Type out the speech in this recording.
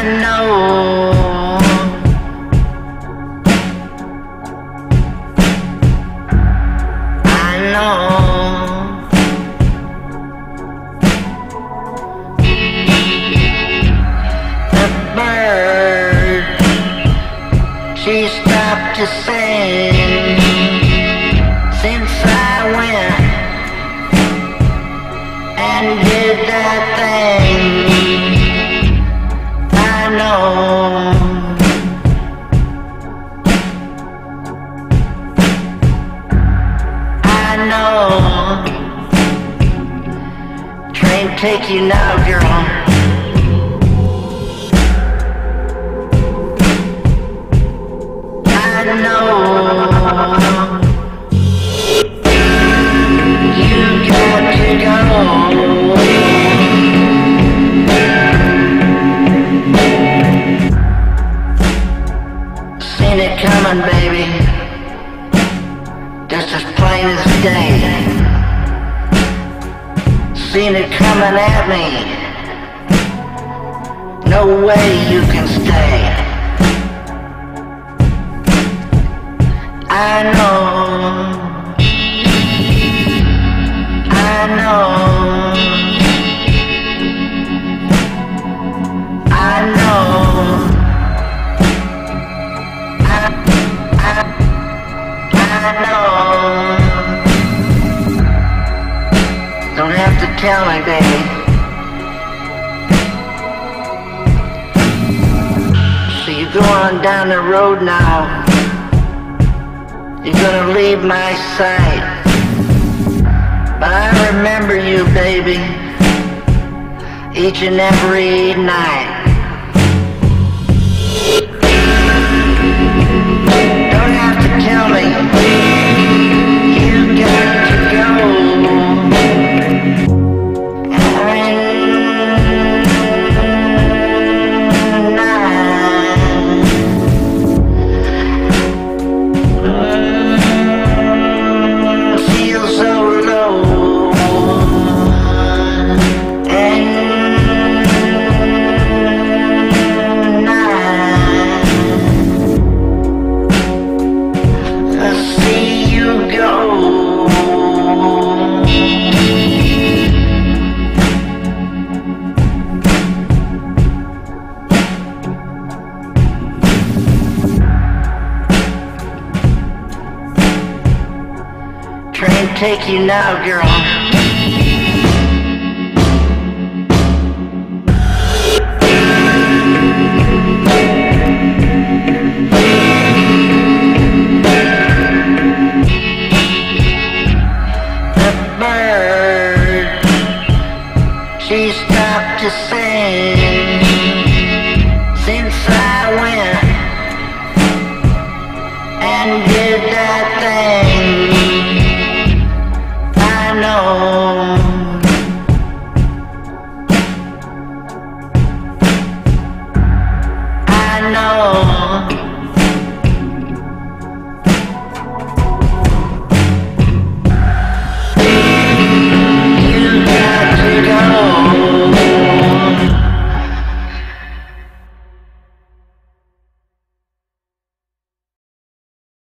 She stopped to sing since I went and did that thing. I know train take you now, girl. I know you got to go. Seen it coming, baby, just as plain as day. Seen it coming at me, no way you can stay. I know, I know, I know, I know. Don't have to tell me, baby. So you go on down the road now. You're gonna leave my sight, but I remember you, baby, each and every night. Don't have to tell me, you got to go. Train take you now, girl. The bird, she stopped to sing since I went and did that thing. I know I know